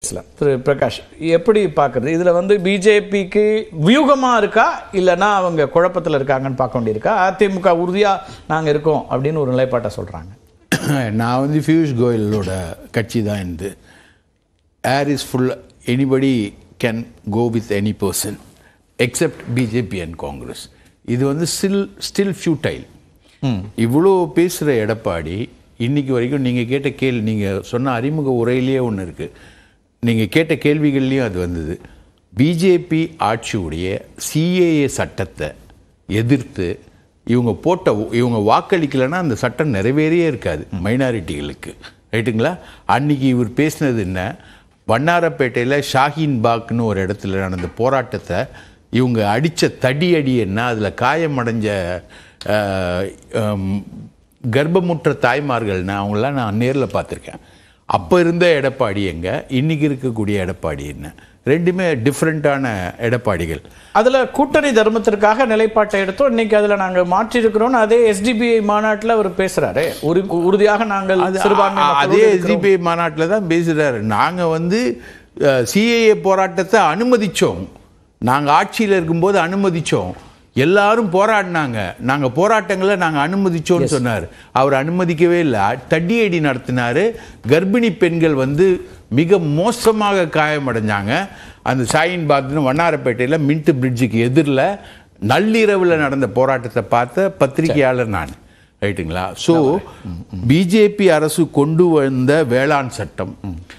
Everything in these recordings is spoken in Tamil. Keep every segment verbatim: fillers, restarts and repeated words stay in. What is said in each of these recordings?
பேசலாம். திரு பிரகாஷ், எப்படி பார்க்குறது? இதில் வந்து பிஜேபிக்கு வியூகமாக இருக்கா இல்லைன்னா அவங்க குழப்பத்தில் இருக்காங்கன்னு பார்க்க வேண்டியிருக்கா? அதிமுக உறுதியாக நாங்கள் இருக்கோம் அப்படின்னு ஒரு நிலைப்பாட்டை சொல்கிறாங்க. நான் வந்து பியூஷ் கோயலோட கட்சி தான் இருந்து air is full, anybody can go with any person except BJP and Congress. இது வந்து ஸ்டில் ஸ்டில் ஃபியூட்டைல். இவ்வளோ பேசுகிற எடப்பாடி இன்றைக்கி வரைக்கும் நீங்கள் கேட்ட கேள்வி, நீங்கள் சொன்ன அறிமுக உரையிலேயே ஒன்று இருக்குது, நீங்கள் கேட்ட கேள்விகள்லேயும் அது வந்தது. பிஜேபி ஆட்சியுடைய சிஏஏ சட்டத்தை எதிர்த்து இவங்க போட்ட இவங்க வாக்களிக்கலைன்னா அந்த சட்டம் நிறைவேறியே இருக்காது மைனாரிட்டிகளுக்கு, ரைட்டுங்களா? அன்றைக்கி இவர் பேசினது என்ன, வண்ணாரப்பேட்டையில் ஷாஹீன் பாக்னு ஒரு இடத்துல நடந்த போராட்டத்தை இவங்க அடித்த தடி அடி என்ன, அதில் காயமடைஞ்ச கர்ப்பமுற்ற தாய்மார்கள்னா அவங்களாம் நான் நேரில் பார்த்துருக்கேன். அப்போ இருந்த எடப்பாடி எங்கே, இன்றைக்கி இருக்கக்கூடிய எடப்பாடி என்ன, ரெண்டுமே டிஃப்ரெண்ட்டான எடப்பாடிகள். அதில் கூட்டணி தர்மத்திற்காக நிலைப்பாட்டை எடுத்தோம், இன்னைக்கு அதில் நாங்கள் மாற்றிருக்கிறோம்னு அதே எஸ்டிபிஐ மாநாட்டில் அவர் பேசுகிறாரு. ஒரு உறுதியாக நாங்கள் அதே எஸ்டிபிஐ மாநாட்டில் தான் பேசுகிறாரு. நாங்கள் வந்து சிஏஏ போராட்டத்தை அனுமதித்தோம், நாங்கள் ஆட்சியில் இருக்கும்போது அனுமதித்தோம், எல்லாரும் போராடினாங்க, நாங்கள் போராட்டங்களை நாங்கள் அனுமதிச்சோன்னு சொன்னார். அவர் அனுமதிக்கவே இல்லை, தடியடி நடத்தினார். கர்ப்பிணி பெண்கள் வந்து மிக மோசமாக காயமடைஞ்சாங்க. அந்த ஷாஹீன் பாக்னு வண்ணாரப்பேட்டையில் மின்ட் பிரிட்ஜுக்கு எதிரில் நள்ளிரவில் நடந்த போராட்டத்தை பார்த்த பத்திரிகையாளர் நான், ரைட்டுங்களா? ஸோ பிஜேபி அரசு கொண்டு வந்த வேளாண் சட்டம்,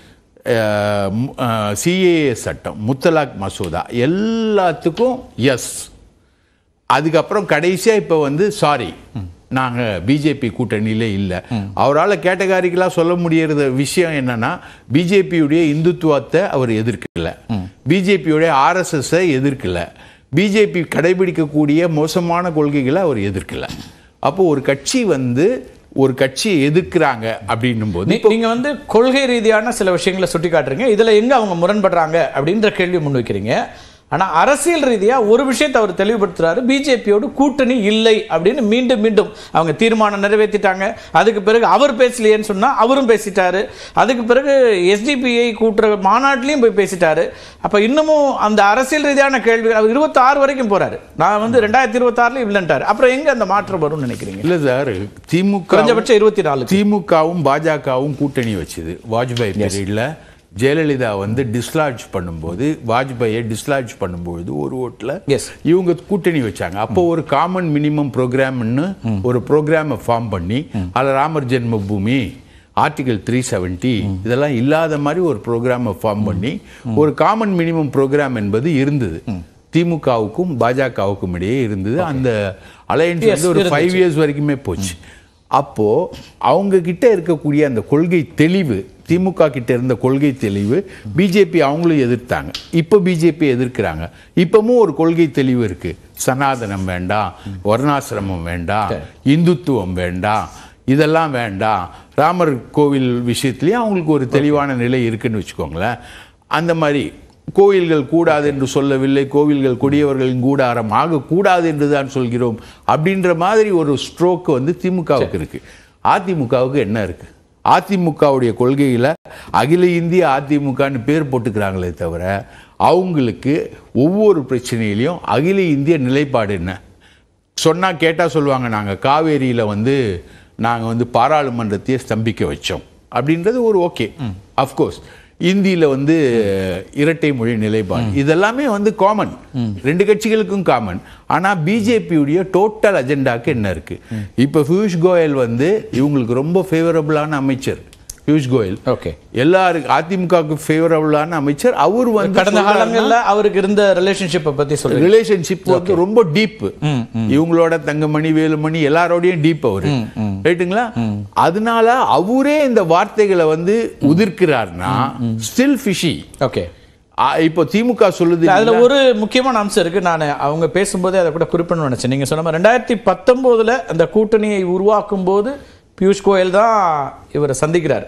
சிஏஏ சட்டம், முத்தலாக் மசோதா எல்லாத்துக்கும் எஸ். அதுக்கப்புறம் கடைசியாக இப்போ வந்து சாரி நாங்கள் பிஜேபி கூட்டணியிலே இல்லை. அவரால் கேட்டகாரிக்கலாக சொல்ல முடியற விஷயம் என்னன்னா, பிஜேபியுடைய இந்துத்துவத்தை அவர் எதிர்க்கல, பிஜேபியுடைய ஆர்எஸ்எஸ்ஸை எதிர்க்கல, பிஜேபி கடைபிடிக்கக்கூடிய மோசமான கொள்கைகளை அவர் எதிர்க்கல. அப்போ ஒரு கட்சி வந்து ஒரு கட்சியை எதிர்க்கிறாங்க அப்படின்னும் போது நீங்க வந்து கொள்கை ரீதியான சில விஷயங்களை சுட்டி காட்டுறீங்க, இதுல எங்க அவங்க முரண்படுறாங்க அப்படின்ற கேள்வி முன்வைக்கிறீங்க. ஆனால் அரசியல் ரீதியாக ஒரு விஷயத்தை அவர் தெளிவுபடுத்துறாரு, பிஜேபியோடு கூட்டணி இல்லை அப்படின்னு. மீண்டும் மீண்டும் அவங்க தீர்மானம் நிறைவேற்றிட்டாங்க, அதுக்கு பிறகு அவர் பேசலையேன்னு சொன்னால் அவரும் பேசிட்டாரு, அதுக்கு பிறகு எஸ்டிபிஐ கூட்டுற மாநாட்டிலையும் போய் பேசிட்டாரு. அப்போ இன்னமும் அந்த அரசியல் ரீதியான கேள்வி அவர் இருபத்தி ஆறு வரைக்கும் போறாரு. நான் வந்து ரெண்டாயிரத்தி இருபத்தி ஆறுல இல்லைன்ட்டாரு. அப்புறம் எங்க அந்த மாற்றம் வரும்னு நினைக்கிறீங்க? இல்லை சார், திமுக குறைஞ்சபட்சம் இருபத்தி நாலு திமுகவும் பாஜகவும் கூட்டணி வச்சுது. வாஜ்பாய் பீரியட்ல ஜெயலலிதா வந்து டிஸ்லாட்ஜ் பண்ணும்போது, வாஜ்பாயை டிஸ்லாட்ஜ் பண்ணும்போது ஒரு ஓட்டில் இவங்க கூட்டணி வச்சாங்க. அப்போ ஒரு காமன் மினிமம் ப்ரோக்ராம்னு ஒரு ப்ரோக்ராமை ஃபார்ம் பண்ணி அதில் Ramar Janma Bhoomi, article three seventy இதெல்லாம் இல்லாத மாதிரி ஒரு ப்ரோக்ராமை ஃபார்ம் பண்ணி ஒரு காமன் மினிமம் ப்ரோக்ராம் என்பது இருந்தது. திமுகவுக்கும் பாஜகவுக்கும் இடையே இருந்தது. அந்த அலையன்ஸ் வந்து ஒரு ஃபைவ் இயர்ஸ் வரைக்குமே போச்சு. அப்போ அவங்க கிட்ட இருக்கக்கூடிய அந்த கொள்கை தெளிவு, திமுக கிட்ட இருந்த கொள்கை தெளிவு பிஜேபி அவங்களும் எதிர்த்தாங்க. இப்போ பிஜேபி எதிர்க்கிறாங்க. இப்பவும் ஒரு கொள்கை தெளிவு இருக்கு, சனாதனம் வேண்டாம், வர்ணாசிரமம் வேண்டாம், இந்துத்துவம் வேண்டாம், இதெல்லாம் வேண்டாம். ராமர் கோவில் விஷயத்துலயும் அவங்களுக்கு ஒரு தெளிவான நிலை இருக்குன்னு வச்சுக்கோங்களேன். அந்த மாதிரி கோயில்கள் கூடாது என்று சொல்லவில்லை, கோவில்கள் கொடியவர்களின் கூடாரம் ஆகக்கூடாது என்று தான் சொல்கிறோம் அப்படின்ற மாதிரி ஒரு ஸ்ட்ரோக் வந்து திமுகவுக்கு இருக்கு. அதிமுகவுக்கு என்ன இருக்கு? அதிமுகவுடைய கொள்கையில அகில இந்திய அதிமுகன்னு பேர் போட்டுக்கிறாங்களே தவிர அவங்களுக்கு ஒவ்வொரு பிரச்சனையிலையும் அகில இந்திய நிலைப்பாடு என்ன சொன்னா கேட்டா சொல்லுவாங்க, நாங்க காவேரியில வந்து நாங்க வந்து பாராளுமன்றத்தையே ஸ்தம்பிக்க வச்சோம் அப்படின்றது ஒரு ஓகே. அஃப்கோர்ஸ் இந்தியில வந்து இரட்டை மொழி நிலைப்பாடு இதெல்லாமே வந்து காமன், ரெண்டு கட்சிகளுக்கும் காமன். ஆனா பிஜேபியுடைய டோட்டல் அஜெண்டாக்கு என்ன இருக்கு? இப்ப பியூஷ் கோயல் வந்து இவங்களுக்கு ரொம்ப ஃபேவரபிளான அமைச்சர். பியூஷ் கோயல் ஓகே, எல்லாருக்கும் அதிமுகவுக்கு ஃபேவரபிளான அமைச்சர். அவர் வந்து கடந்த காலங்களில் அவருக்கு இருந்த ரிலேஷன்ஷிப்பை பத்தி சொல்லுங்க. ரிலேஷன்ஷிப் வந்து ரொம்ப டீப், இவங்களோட தங்கமணி வேலுமணி எல்லாரோடையும் டீப் அவரு, ரைட்டுங்களா? அதனால அவரே இந்த வார்த்தைகளை வந்து உதிர்க்கிறார்னா ஸ்டில் ஃபிஷி. ஓகே, இப்போ திமுக சொல்லுது. அதுல ஒரு முக்கியமான அம்சம் இருக்கு, நான் அவங்க பேசும்போதே அதை கூட குறிப்பிடணும்னு நினைச்சேன். நீங்க சொன்ன ரெண்டாயிரத்தி பத்தொன்பதுல அந்த கூட்டணியை உருவாக்கும் போது பியூஷ் கோயல் தான் இவரை சந்திக்கிறார்.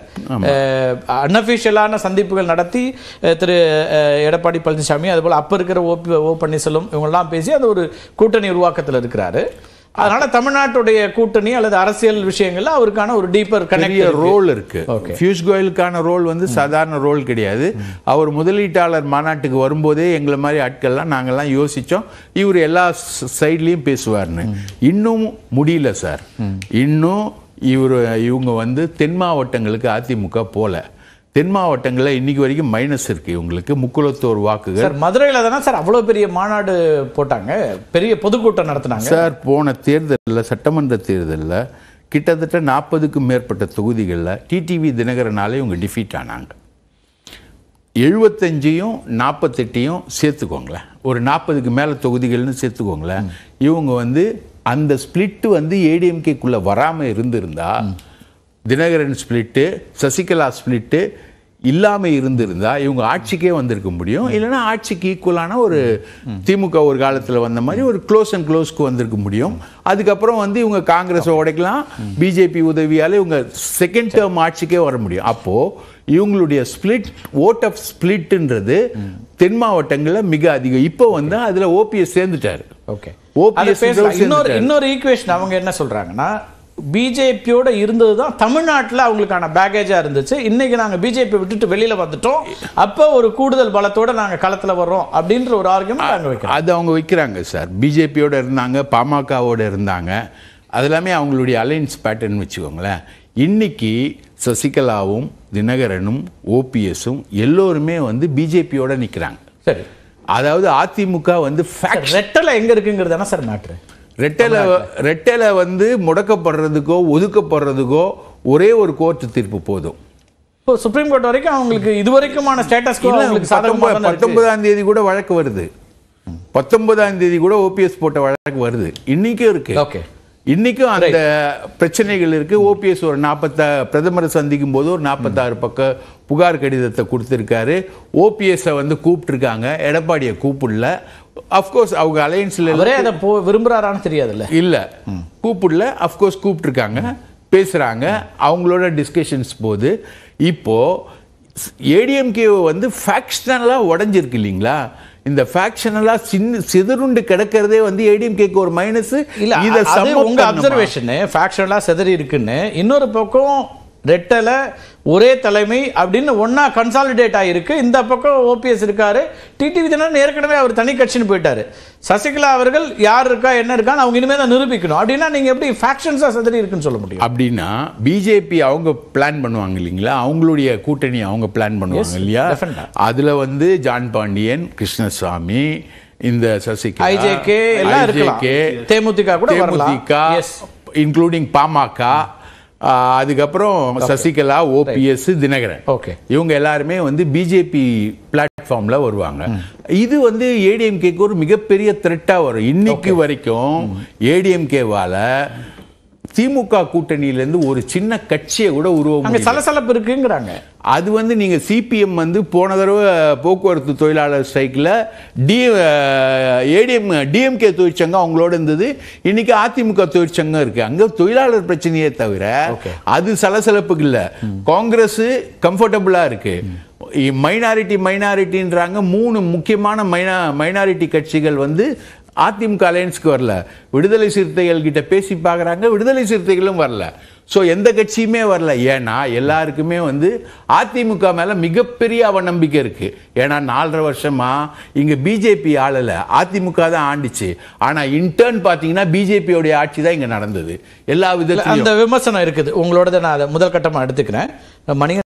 அன்அஃபிஷியலான சந்திப்புகள் நடத்தி திரு எடப்பாடி பழனிசாமி அதுபோல் அப்போ இருக்கிற ஓ ஓ பன்னீர்செல்வம் இவங்கெல்லாம் பேசி அந்த ஒரு கூட்டணி உருவாக்கத்தில் இருக்கிறாரு. அதனால தமிழ்நாட்டுடைய கூட்டணி அல்லது அரசியல் விஷயங்கள்ல அவருக்கான ஒரு டீப்பர் கனெக்ட் ரோல் இருக்கு. பியூஷ் கோயலுக்கான ரோல் வந்து சாதாரண ரோல் கிடையாது. அவர் முதலீட்டாளர் மாநாட்டுக்கு வரும்போதே எங்களை மாதிரி ஆட்கள்லாம் நாங்கள்லாம் யோசிச்சோம் இவர் எல்லா சைட்லயும் பேசுவார்னு. இன்னும் முடியல சார். இன்னும் இவர் இவங்க வந்து தென் மாவட்டங்களுக்கு அதிமுக போல. தென் மாவட்டங்களில் இன்னைக்கு வரைக்கும் மைனஸ் இருக்கு இவங்களுக்கு. முக்குளத்தோர் வாக்குகள் சார் மதுரையில் தானே சார் அவ்வளோ பெரிய மாநாடு போட்டாங்க, பெரிய பொதுக்கூட்டம் நடத்தினாங்க சார். போன தேர்தலில் சட்டமன்ற தேர்தலில் கிட்டத்தட்ட நாற்பதுக்கும் மேற்பட்ட தொகுதிகளில் டிடிவி தினகரனாலே இவங்க டிஃபீட் ஆனாங்க. எழுபத்தஞ்சையும் நாற்பத்தெட்டையும் சேர்த்துக்கோங்களேன், ஒரு நாற்பதுக்கு மேலே தொகுதிகள்னு சேர்த்துக்கோங்களேன். இவங்க வந்து அந்த ஸ்பிளிட்டு வந்து ஏடிஎம்கேக்குள்ளே வராமல் இருந்திருந்தா, தினகரன் ஸ்பிளிட்டு சசிகலா ஸ்பிளிட்டு இல்லாமல் இருந்திருந்தா இவங்க ஆட்சிக்கே வந்திருக்க முடியும். இல்லைன்னா ஆட்சிக்கு ஈக்குவலான ஒரு திமுக ஒரு காலத்தில் வந்த மாதிரி ஒரு க்ளோஸ் அண்ட் க்ளோஸ்க்கு வந்திருக்க முடியும். அதுக்கப்புறம் வந்து இவங்க காங்கிரஸை உடைக்கலாம், பிஜேபி உதவியால் இவங்க செகண்ட் டேர்ம் ஆட்சிக்கே வர முடியும். அப்போது இவங்களுடைய ஸ்பிளிட் ஓட் ஆஃப் ஸ்பிளிட்ன்றது தென் மாவட்டங்களில் மிக அதிகம். இப்போ வந்து அதில் ஓபிஎஸ் சேர்ந்துட்டாரு. ஓகே, ஓபிஎஸ் இன்னொரு இன்னொரு ஈக்குவேஷன் அவங்க என்ன சொல்றாங்கன்னா, பிஜேபியோட இருந்தது தான் தமிழ்நாட்டில் அவங்களுக்கான பேகேஜா இருந்துச்சு. இன்னைக்கு நாங்க பிஜேபி விட்டுட்டு வெளியில வந்துட்டோம், அப்போ ஒரு கூடுதல் பலத்தோட நாங்க களத்துல வர்றோம் அப்படின்ற ஒரு ஆர்குமெண்ட் அங்க வைக்கிறாங்க. அது அவங்க வைக்கிறாங்க சார். பிஜேபியோட இருந்தாங்க, பாமகவோட இருந்தாங்க, அது எல்லாமே அவங்களுடைய அலைன்ஸ் பேட்டர்ன் வச்சுக்கோங்களேன். இன்னைக்கு சசிகலாவும் தினகரனும் ஓபிஎஸும் எல்லோருமே வந்து பிஜேபியோட நிற்கிறாங்க. சரி, அதாவது அதிமுக வந்து ரெட்டலை எங்க இருக்குங்கிறது என்ன சார் மேட்ரு? ரெட்டலை ரெட்டலை வந்து முடக்கப்படுறதுக்கோ ஒதுக்கப்படுறதுக்கோ ஒரே ஒரு கோர்ட் தீர்ப்பு போதும். இப்போ சுப்ரீம் கோர்ட் வரைக்கும் அவங்களுக்கு இதுவரைக்குமான ஸ்டேட்டஸ் பத்தொன்பதாம் தேதி கூட வழக்கு வருது. பத்தொன்பதாம் தேதி கூட ஓபிஎஸ் போட்ட வழக்கு வருது. இன்னைக்கும் இருக்கு. ஓகே, இன்னைக்கும் அந்த பிரச்சனைகள் இருக்கு. ஓபிஎஸ் ஒரு நாற்பத்தா பிரதமரை சந்திக்கும் போது ஒரு நாற்பத்தாறு பக்க புகார் கடிதத்தை கொடுத்திருக்காரு. ஓபிஎஸ் வந்து கூப்பிட்டு இருக்காங்க, எடப்பாடியை கூப்பிடல. அப்கோர்ஸ் அவங்க அலையன்ஸ்ல விரும்புறாரான்னு தெரியாதுல்ல, இல்ல கூப்பிடல. அப்கோர்ஸ் கூப்பிட்டு இருக்காங்க, பேசுறாங்க, அவங்களோட டிஸ்கஷன்ஸ் போது. இப்போ ஏடிஎம்கே வந்து ஃபேக்ஷனலா உடைஞ்சிருக்கு இல்லைங்களா? இந்த ஃபேக்ஷனலா சின்ன சிதறுண்டு கிடக்கிறதே வந்து ஏடிஎம்கேக்கு ஒரு மைனஸ். இல்ல, இது உங்க அப்சர்வேஷன் ஃபேக்ஷனலா சிதறி இருக்குன்னு. இன்னொரு பக்கம் ரெட்டலை ஒரே தலைமை அப்படின்னு ஒன்னா கன்சாலிடேட் ஆயிருக்கு. இந்த பக்கம் ஓபிஎஸ் இருக்காரு, டிடிவி தினகரன் ஏற்கனவே அவர் தனி கட்சின்னு போயிட்டாரு. சசிகலா அவர்கள் யார் இருக்கா என்ன இருக்கான்னு அவங்க இனிமே தான் நிரூபிக்கணும். அப்படின்னா நீங்க எப்படி ஃபேக்ஷன்ஸா சிதறி இருக்குன்னு சொல்ல முடியும்? அப்படின்னா பிஜேபி அவங்க பிளான் பண்ணுவாங்க இல்லைங்களா, அவங்களுடைய கூட்டணி அவங்க பிளான் பண்ணுவாங்க இல்லையா? அதுல வந்து ஜான் பாண்டியன், கிருஷ்ணசாமி, இந்த சசிகலா, ஐஜேகே எல்லாம் இருக்கலாம், தேமுதிக கூட வரலாம், இன்க்ளூடிங் பாமக, அதுக்கப்புறம் சசிகலா, ஓபிஎஸ், தினகரன், ஓகே, இவங்க எல்லாருமே வந்து பிஜேபி பிளாட்ஃபார்ம்ல வருவாங்க. இது வந்து ஏடிஎம்கேக்கு ஒரு மிகப்பெரிய த்ரெட்டா வரும். இன்னைக்கு வரைக்கும் ஏடிஎம்கேவால திமுக கூட்டணியிலிருந்து ஒரு சின்ன கட்சியை கூட உருவாங்க சலசலப்பு இருக்குங்கிறாங்க. அது வந்து நீங்க சிபிஎம் வந்து போன தடவை போக்குவரத்து தொழிலாளர் ஸ்ட்ரைக்ல டி ஏடிஎம் டிஎம்கே தொழிற்சங்கம் அவங்களோட இருந்தது. இன்னைக்கு அதிமுக தொழிற்சங்கம் இருக்கு. அங்க தொழிலாளர் பிரச்சனையே தவிர அது சலசலப்புக்கு இல்ல. காங்கிரஸ் கம்ஃபர்டபுளா இருக்கு. மைனாரிட்டி மைனாரிட்டின்றாங்க. மூணு முக்கியமான மைனா மைனாரிட்டி கட்சிகள் வந்து அதிமுக அலையன்ஸ்க்கு வரல. விடுதலை சிறுத்தைகள் கிட்ட பேசி பார்க்குறாங்க, விடுதலை சிறுத்தைகளும் வரல. ஸோ எந்த கட்சியுமே வரல. ஏன்னா எல்லாருக்குமே வந்து அதிமுக மேல மிகப்பெரிய அவநம்பிக்கை இருக்கு. ஏன்னா நாலரை வருஷமா இங்க பிஜேபி ஆளல, அதிமுக தான் ஆண்டிச்சு. ஆனா இன்டர்ன் பாத்தீங்கன்னா பிஜேபியோடைய ஆட்சி தான் இங்க நடந்தது. எல்லா விதத்திலும் அந்த விமர்சனம் இருக்குது. உங்களோட நான் அதை முதல் கட்டமா எடுத்துக்கிறேன். மணி